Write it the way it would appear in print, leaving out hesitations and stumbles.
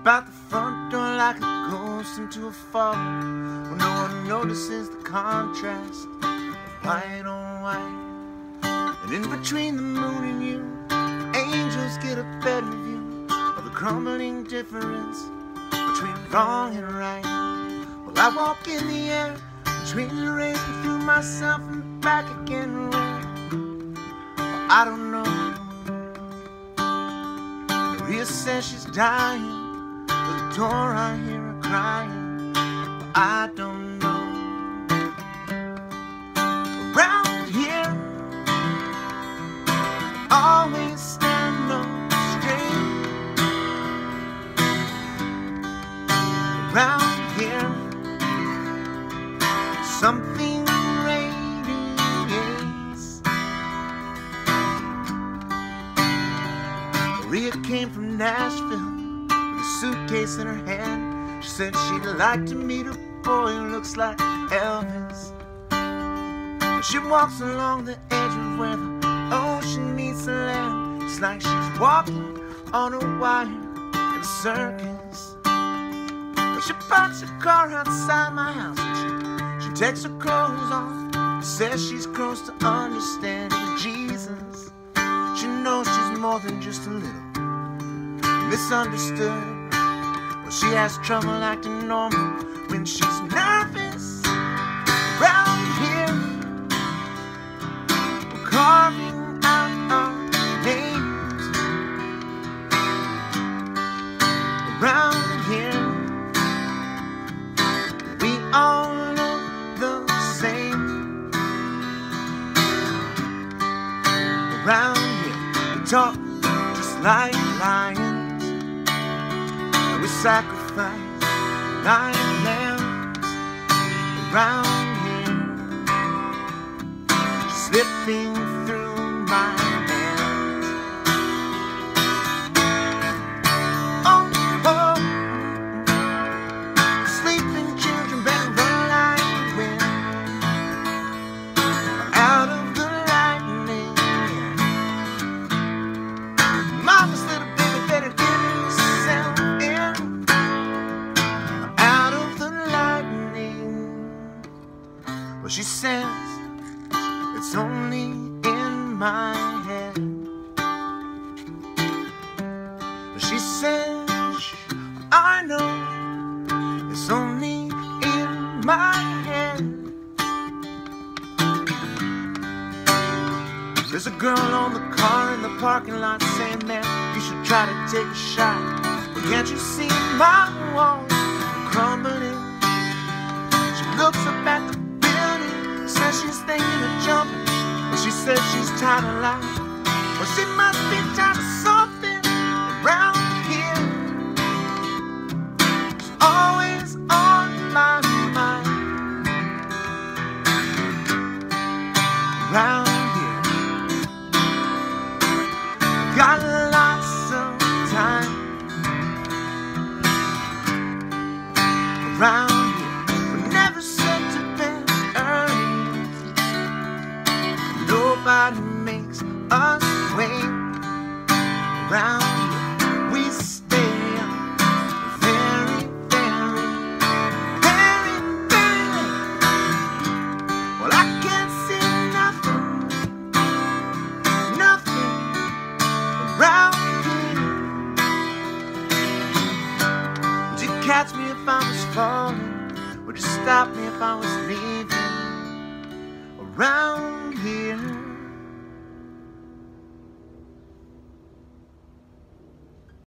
out the front door like a ghost into a fog, where no one notices the contrast of white on white. And in between the moon and you, angels get a better view of the crumbling difference between wrong and right. Well, I walk in the air between the rays and through myself and back again. Well, I don't know. Maria says she's dying. At the door I hear her crying, but I don't know. Around here, always stand on straight. Around here, something radiates. Maria came from Nashville, suitcase in her hand. She said she'd like to meet a boy who looks like Elvis. As she walks along the edge of where the ocean meets the land, it's like she's walking on a wire in a circus. But she parks her car outside my house and she takes her clothes off, says she's close to understanding Jesus. She knows she's more than just a little misunderstood. Well, she has trouble acting normal when she's nervous. Around here, we're carving out our names. Around here, we all look the same. Around here, we talk just like lions. We sacrifice like lambs. Around here, slipping through my hands. Oh, oh, sleeping children better run like the wind, out of the lightning. Mama's little baby better get herself in. Well, she says it's only in my head. She says I know it's only in my head. There's a girl on the car in the parking lot saying, man, you should try to take a shot. But can't you see my walls are crumbling? She looks up at the says she's thinking of jumping, but she says she's tired of life. Well, she must be tired of something around here. It's always on my mind. Around here, got lots of time. Around here, we're never set to bed early. Nobody makes us wait. Around here, we stay up very, very, very, very. Well, I can't see nothing, nothing around here. Would you catch me if I was falling? Would you stop me if I was leaving? Around here.